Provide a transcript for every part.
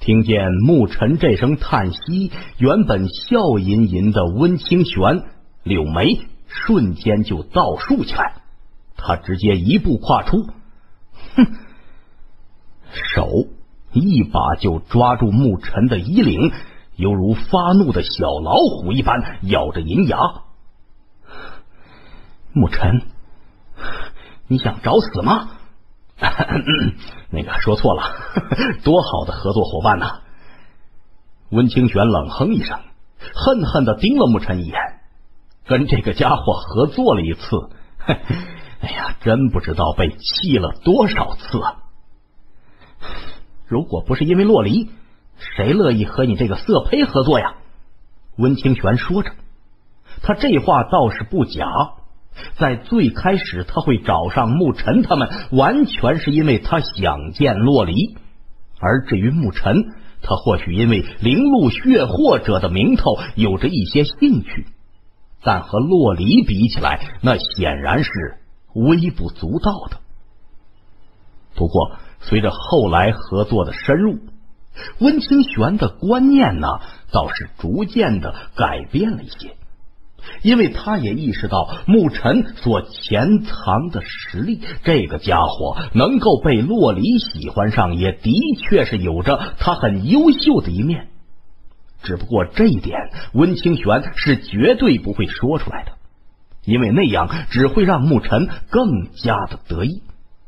听见牧尘这声叹息，原本笑吟吟的温清玄柳眉瞬间就倒竖起来，他直接一步跨出，手一把就抓住牧尘的衣领，犹如发怒的小老虎一般咬着银牙。牧尘，你想找死吗？那个说错了，多好的合作伙伴呐！温清玄冷哼一声，恨恨地盯了牧尘一眼。跟这个家伙合作了一次，哎呀，真不知道被气了多少次啊！如果不是因为洛离，谁乐意和你这个色胚合作呀？温清玄说着，他这话倒是不假。在最开始他会找上牧尘他们，完全是因为他想见洛离。而至于牧尘，他或许因为灵鹿血祸者的名头有着一些兴趣，但和洛离比起来，那显然是微不足道的。不过随着后来合作的深入，温清玄的观念呢，倒是逐渐的改变了一些。因为他也意识到牧尘所潜藏的实力，这个家伙能够被洛离喜欢上，也的确是有着他很优秀的一面。只不过这一点温清玄是绝对不会说出来的，因为那样只会让牧尘更加的得意。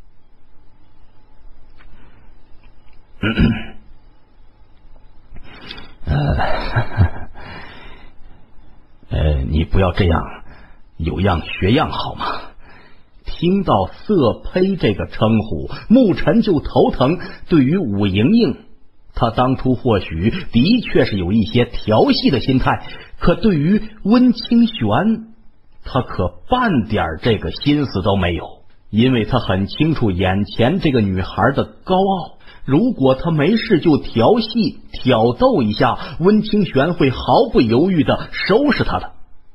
你不要这样有样学样好吗？听到色胚这个称呼，牧尘就头疼。对于武莹莹，他当初或许的确是有一些调戏的心态，可对于温清玄，他可半点这个心思都没有，因为他很清楚眼前这个女孩的高傲。如果他没事就调戏挑逗一下，温清玄会毫不犹豫的收拾他的。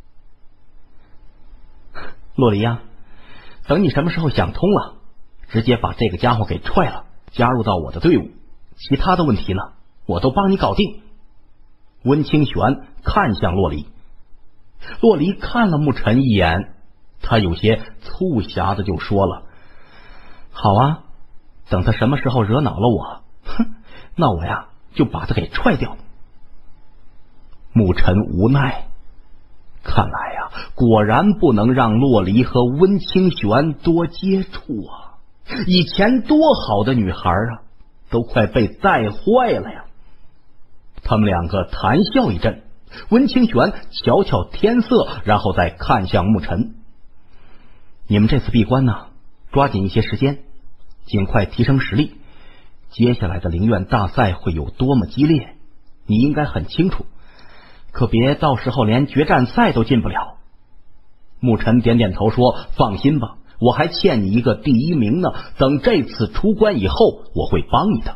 洛离呀，等你什么时候想通了，直接把这个家伙给踹了，加入到我的队伍，其他的问题呢，我都帮你搞定。温清玄看向洛离，洛离看了牧尘一眼，他有些促狭的就说了：好啊，等他什么时候惹恼了我，那我呀就把他给踹掉。牧尘无奈，看来呀，果然不能让洛离和温清玄多接触啊！以前多好的女孩啊，都快被带坏了呀！他们两个谈笑一阵，温清玄瞧瞧天色，然后再看向牧尘：你们这次闭关呢，抓紧一些时间，尽快提升实力。接下来的灵院大赛会有多么激烈，你应该很清楚，可别到时候连决战赛都进不了。牧尘点点头说：放心吧，我还欠你一个第一名呢，等这次出关以后我会帮你的。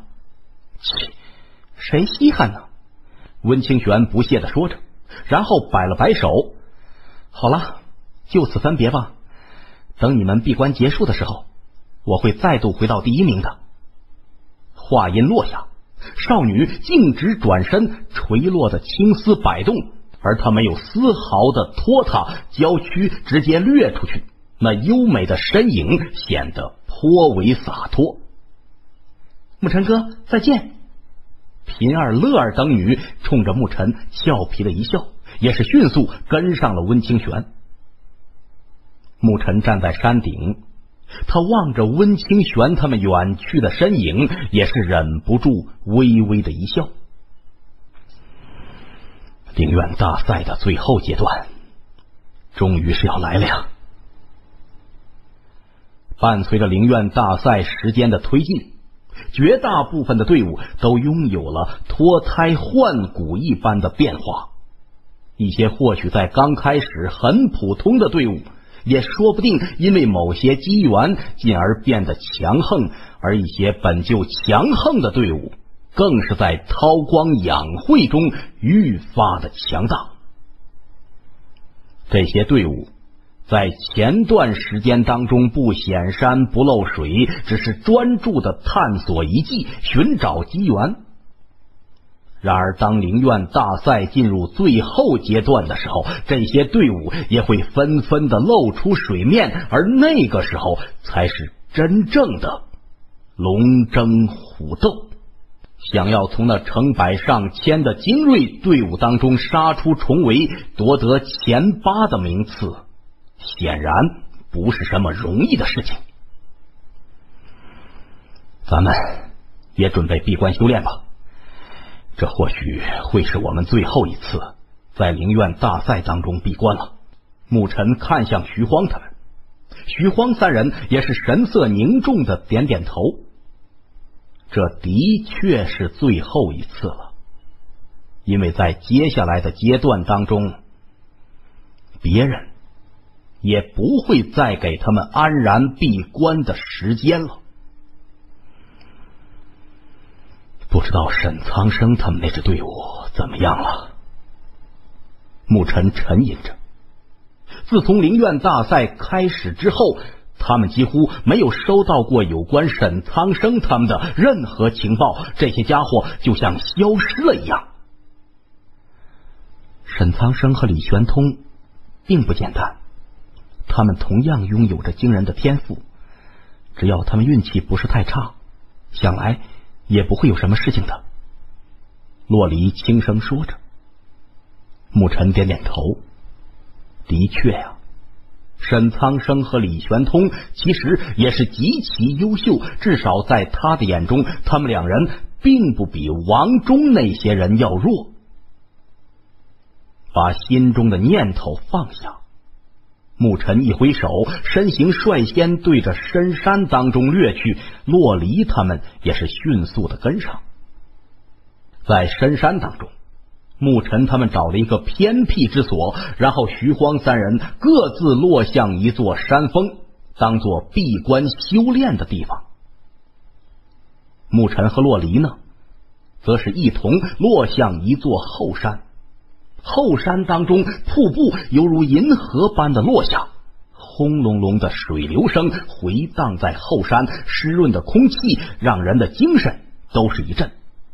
谁稀罕呢？温清玄不屑地说着，然后摆了摆手：好了，就此分别吧，等你们闭关结束的时候，我会再度回到第一名的。话音落下，少女径直转身，垂落的青丝摆动，而她没有丝毫的拖沓，娇躯直接掠出去，那优美的身影显得颇为洒脱。牧尘哥，再见！平儿、乐儿等女冲着牧尘俏皮的一笑，也是迅速跟上了温清玄。牧尘站在山顶，他望着温清玄他们远去的身影，也是忍不住微微的一笑。灵院大赛的最后阶段终于是要来了呀！伴随着灵院大赛时间的推进，绝大部分的队伍都拥有了脱胎换骨一般的变化。一些或许在刚开始很普通的队伍，也说不定因为某些机缘进而变得强横，而一些本就强横的队伍更是在韬光养晦中愈发的强大。这些队伍在前段时间当中不显山不漏水，只是专注的探索遗迹，寻找机缘。 然而当陵院大赛进入最后阶段的时候，这些队伍也会纷纷的露出水面，而那个时候才是真正的龙争虎斗。想要从那成百上千的精锐队伍当中杀出重围，夺得前8的名次，显然不是什么容易的事情。咱们也准备闭关修炼吧，这或许会是我们最后一次在陵院大赛当中闭关了。牧尘看向徐荒他们，徐荒3人也是神色凝重的点点头。这的确是最后一次了，因为在接下来的阶段当中，别人也不会再给他们安然闭关的时间了。不知道沈苍生他们那支队伍怎么样了？牧尘沉吟着，自从陵院大赛开始之后，他们几乎没有收到过有关沈苍生他们的任何情报，这些家伙就像消失了一样。沈苍生和李玄通并不简单，他们同样拥有着惊人的天赋，只要他们运气不是太差，想来也不会有什么事情的。洛离轻声说着。牧尘点点头，的确呀，沈苍生和李玄通其实也是极其优秀，至少在他的眼中，他们2人并不比王忠那些人要弱。把心中的念头放下，牧尘一挥手，身形率先对着深山当中掠去，洛离他们也是迅速的跟上。在深山当中，牧尘他们找了一个偏僻之所，然后徐荒3人各自落向一座山峰，当作闭关修炼的地方。牧尘和洛离呢，则是一同落向一座后山。后山当中，瀑布犹如银河般的落下，轰隆隆的水流声回荡在后山，湿润的空气让人的精神都是一振。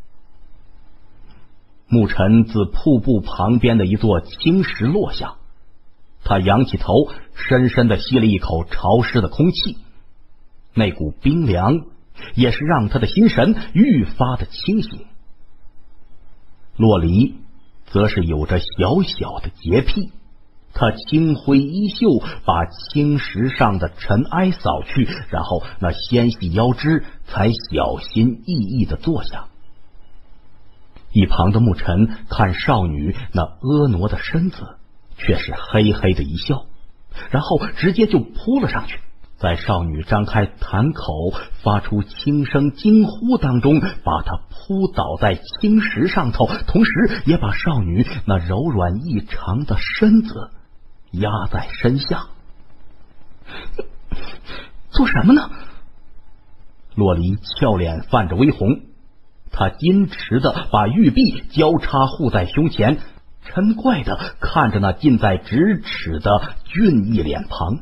牧尘自瀑布旁边的一座青石落下，他仰起头，深深的吸了一口潮湿的空气，那股冰凉也是让他的心神愈发的清醒。洛离则是有着小小的洁癖，他轻挥衣袖，把青石上的尘埃扫去，然后那纤细腰肢才小心翼翼地坐下。一旁的牧尘看少女那婀娜的身子，却是嘿嘿的一笑，然后直接就扑了上去，在少女张开痰口发出轻声惊呼当中，把她扑倒在青石上头，同时也把少女那柔软异常的身子压在身下。做什么呢？洛离俏脸泛着微红，他矜持的把玉臂交叉护在胸前，嗔怪的看着那近在咫尺的俊逸脸庞。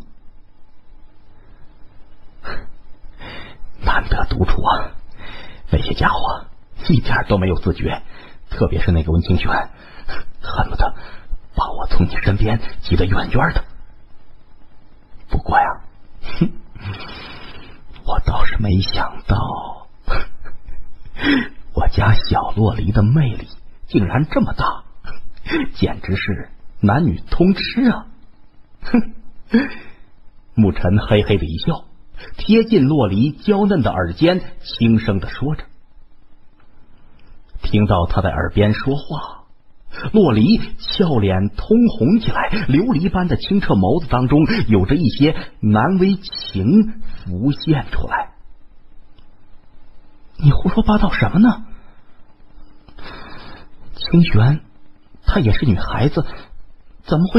难得独处啊，那些家伙一点都没有自觉，特别是那个温清玄，恨不得把我从你身边挤得远远的。不过呀，我倒是没想到我家小洛离的魅力竟然这么大，简直是男女通吃啊！哼！牧尘嘿嘿的一笑，贴近洛离娇嫩的耳间，轻声的说着。听到他在耳边说话，洛离俏脸通红起来，琉璃般的清澈眸子当中有着一些难为情浮现出来。你胡说八道什么呢？清玄她也是女孩子，怎么会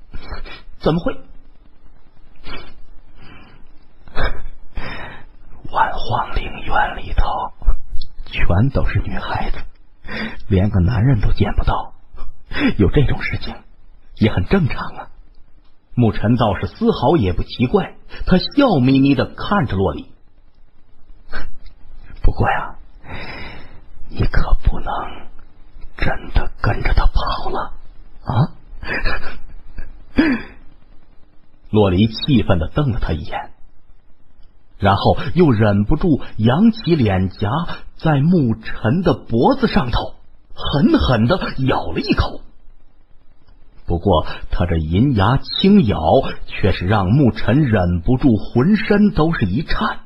万皇陵院里头全都是女孩子，连个男人都见不到，有这种事情也很正常啊。牧尘倒是丝毫也不奇怪，他笑眯眯的看着洛离。不过呀，你可不能跟着他跑了啊？洛离气愤地瞪了他一眼，然后又忍不住扬起脸颊，在沐尘的脖子上头狠狠地咬了一口。不过他这银牙轻咬，却是让沐尘忍不住浑身都是一颤。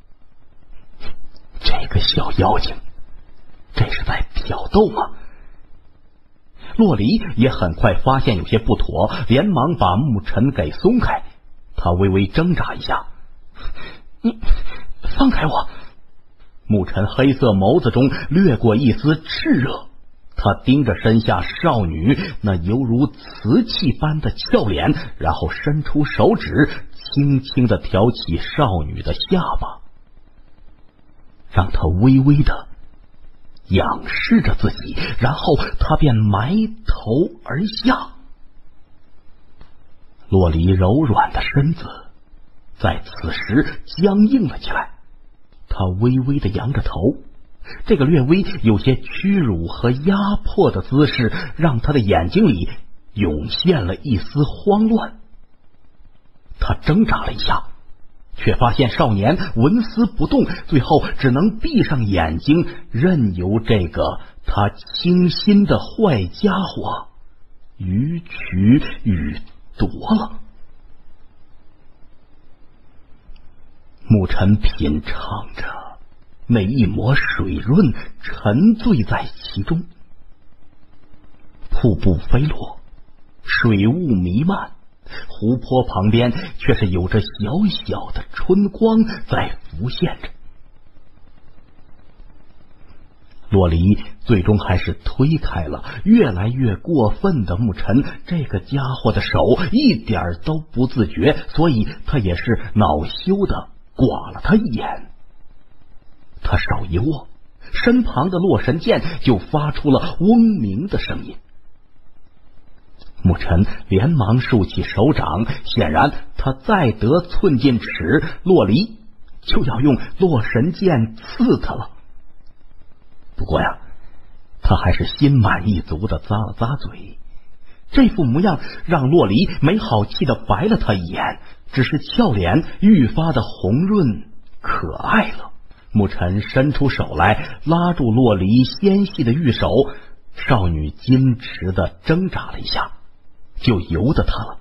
这个小妖精，这是在挑逗吗？洛离也很快发现有些不妥，连忙把沐尘给松开。他微微挣扎一下，你放开我！沐尘黑色眸子中掠过一丝炽热，他盯着身下少女那犹如瓷器般的俏脸，然后伸出手指，轻轻地挑起少女的下巴，让她微微的仰视着自己，然后他便埋头而下。洛离柔软的身子在此时僵硬了起来，他微微的扬着头，这个略微有些屈辱和压迫的姿势让他的眼睛里涌现了一丝慌乱。他挣扎了一下，却发现少年纹丝不动，最后只能闭上眼睛，任由这个他倾心的坏家伙予取予夺了。沐尘品尝着那一抹水润，沉醉在其中。瀑布飞落，水雾弥漫，湖泊旁边却是有着小小的春光在浮现着。洛离最终还是推开了越来越过分的沐尘，这个家伙的手一点都不自觉，所以他也是恼羞的剐了他一眼。他手一握，身旁的洛神剑就发出了嗡鸣的声音。沐尘连忙竖起手掌，显然他再得寸进尺，洛离就要用洛神剑刺他了。不过呀，他还是心满意足的咂了咂嘴，这副模样让洛离没好气的白了他一眼，只是俏脸愈发的红润可爱了。沐尘伸出手来拉住洛离纤细的玉手，少女矜持的挣扎了一下，就由得他了。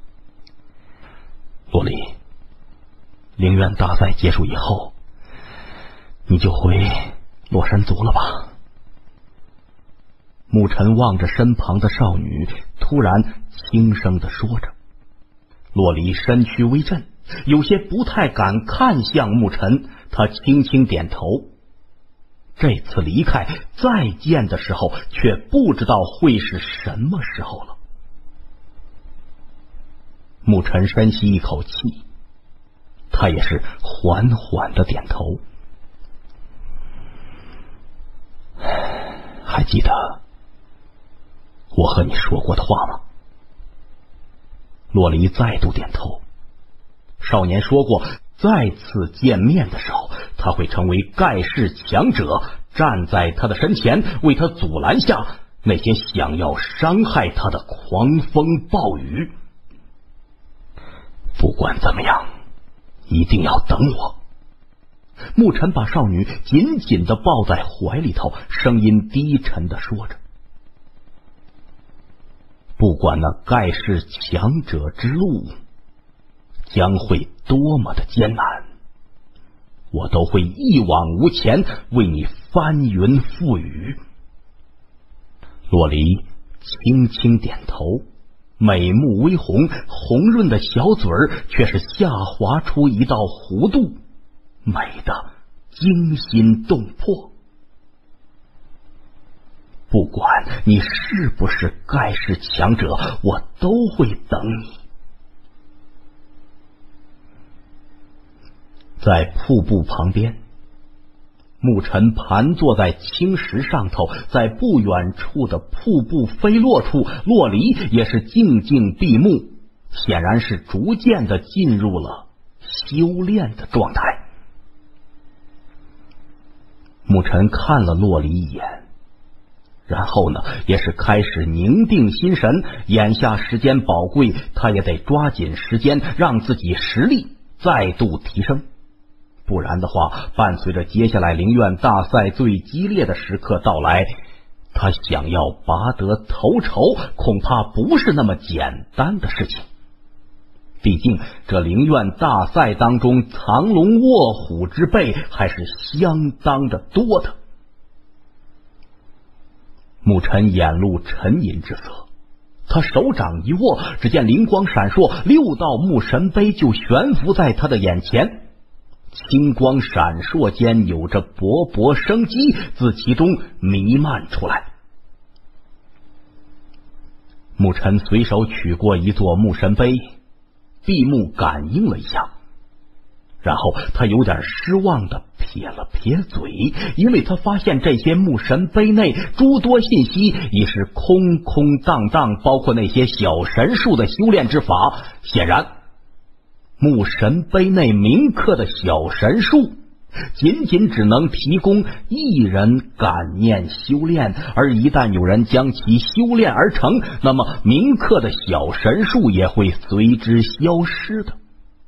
洛离，灵院大赛结束以后，你就回洛神族了吧？沐尘望着身旁的少女，突然轻声的说着。洛离身躯微震，有些不太敢看向沐尘，他轻轻点头。这次离开再见的时候，却不知道会是什么时候了。沐尘深吸一口气，他也是缓缓的点头。还记得我和你说过的话吗？洛离再度点头。少年说过，再次见面的时候，他会成为盖世强者，站在他的身前，为他阻拦下那些想要伤害他的狂风暴雨。不管怎么样，一定要等我。沐尘把少女紧紧地抱在怀里头，声音低沉地说着：不管那盖世强者之路将会多么的艰难，我都会一往无前，为你翻云覆雨。洛离轻轻点头，美目微红，红润的小嘴儿却是下滑出一道弧度，美得惊心动魄。不管你是不是盖世强者，我都会等你。在瀑布旁边，沐尘盘坐在青石上头，在不远处的瀑布飞落处，洛离也是静静闭目，显然是逐渐的进入了修炼的状态。沐尘看了洛离一眼， 然后呢，也是开始凝定心神，眼下时间宝贵，他也得抓紧时间，让自己实力再度提升。不然的话，伴随着接下来灵院大赛最激烈的时刻到来，他想要拔得头筹，恐怕不是那么简单的事情。毕竟这灵院大赛当中，藏龙卧虎之辈还是相当的多的。牧尘眼露沉吟之色，他手掌一握，只见灵光闪烁，6道木神碑就悬浮在他的眼前。青光闪烁间，有着勃勃生机自其中弥漫出来。牧尘随手取过一座木神碑，闭目感应了一下，然后他有点失望的撇了撇嘴，因为他发现这些木神碑内诸多信息已是空空荡荡，包括那些小神术的修炼之法。显然木神碑内铭刻的小神术仅仅只能提供一人感念修炼，而一旦有人将其修炼而成，那么铭刻的小神术也会随之消失的。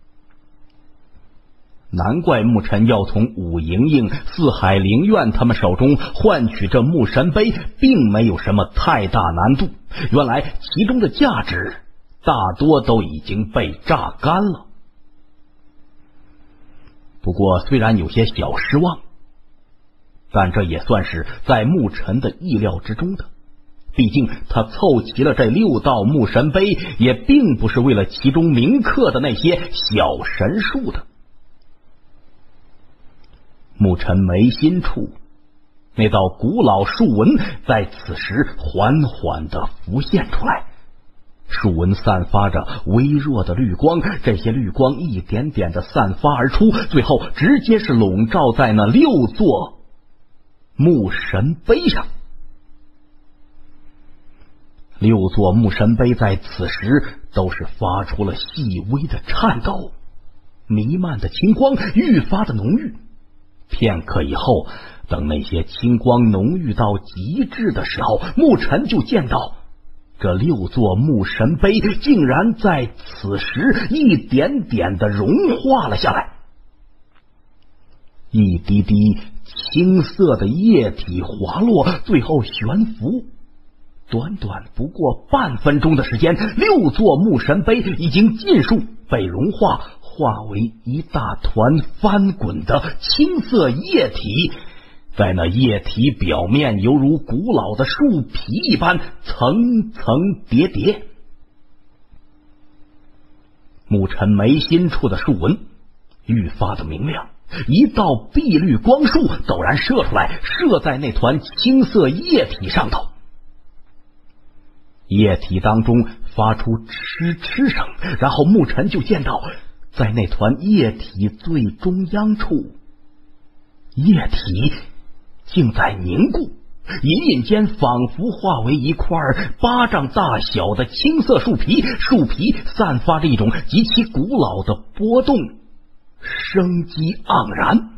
难怪牧尘要从武莹莹、四海灵院他们手中换取这木神碑，并没有什么太大难度，原来其中的价值大多都已经被榨干了。不过虽然有些小失望，但这也算是在牧尘的意料之中的。毕竟他凑齐了这6道木神碑，也并不是为了其中铭刻的那些小神术的。牧尘眉心处那道古老树纹在此时缓缓地浮现出来，树纹散发着微弱的绿光，这些绿光一点点的散发而出，最后直接是笼罩在那6座木神碑上。6座木神碑在此时都是发出了细微的颤抖，弥漫的青光愈发的浓郁。片刻以后，等那些青光浓郁到极致的时候，牧尘就见到这6座木神碑竟然在此时一点点的融化了下来，一滴滴青色的液体滑落，最后悬浮。短短不过半分钟的时间，6座木神碑已经尽数被融化，化为一大团翻滚的青色液体，在那液体表面犹如古老的树皮一般层层叠叠。牧尘眉心处的树纹愈发的明亮，一道碧绿光束陡然射出来，射在那团青色液体上头。液体当中发出嗤嗤声，然后牧尘就见到在那团液体最中央处，液体竟在凝固，隐隐间仿佛化为一块巴掌大小的青色树皮，树皮散发着一种极其古老的波动，生机盎然。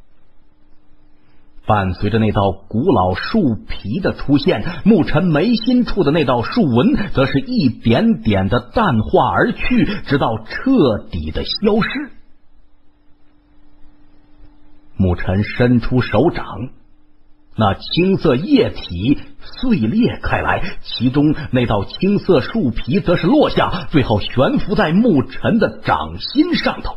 伴随着那道古老树皮的出现，牧尘眉心处的那道树纹则是一点点的淡化而去，直到彻底的消失。牧尘伸出手掌，那青色液体碎裂开来，其中那道青色树皮则是落下，最后悬浮在牧尘的掌心上头。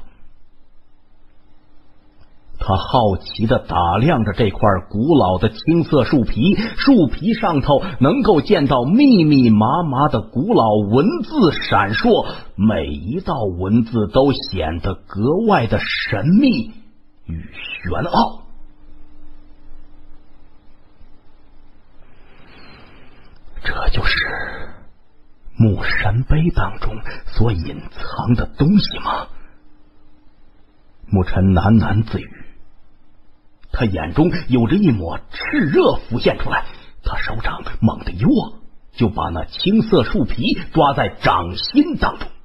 他好奇地打量着这块古老的青色树皮，树皮上头能够见到密密麻麻的古老文字闪烁，每一道文字都显得格外的神秘与玄奥。这就是木神碑当中所隐藏的东西吗？牧尘喃喃自语，他眼中有着一抹炽热浮现出来，他手掌猛地一握，就把那青色树皮抓在掌心当中。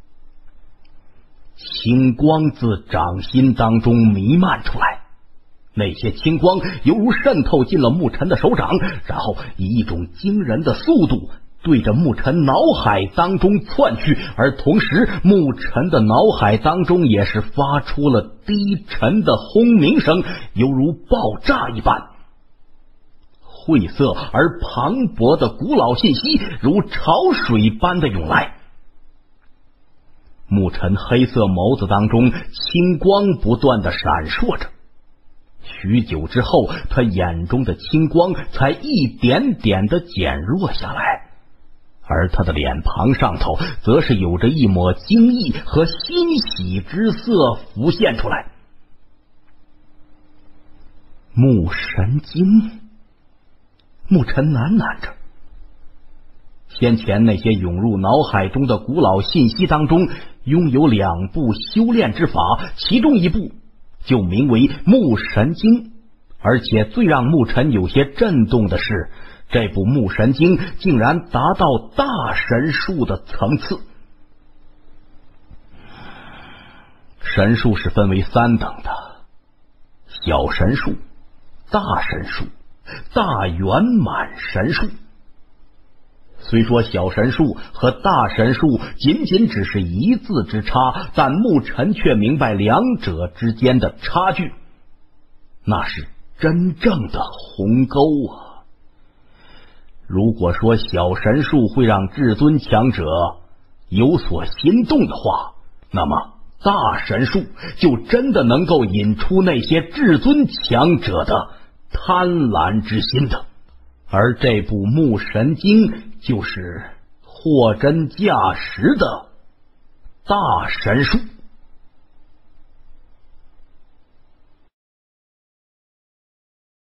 青光自掌心当中弥漫出来， 那些青光犹如渗透进了牧尘的手掌，然后以一种惊人的速度对着牧尘脑海当中窜去，而同时牧尘的脑海当中也是发出了低沉的轰鸣声，犹如爆炸一般。晦涩而磅礴的古老信息如潮水般的涌来。牧尘黑色眸子当中青光不断的闪烁着，许久之后，他眼中的青光才一点点的减弱下来，而他的脸庞上头则是有着一抹惊异和欣喜之色浮现出来。牧神经，牧尘喃喃着。先前那些涌入脑海中的古老信息当中，拥有2部修炼之法，其中一部就名为牧神经，而且最让牧尘有些震动的是，这部牧神经竟然达到大神术的层次。神术是分为3等的：小神术、大神术、大圆满神术。虽说小神术和大神术仅仅只是一字之差，但牧尘却明白两者之间的差距，那是真正的鸿沟啊！如果说小神术会让至尊强者有所心动的话，那么大神术就真的能够引出那些至尊强者的贪婪之心的。而这部牧神经就是货真价实的大神术。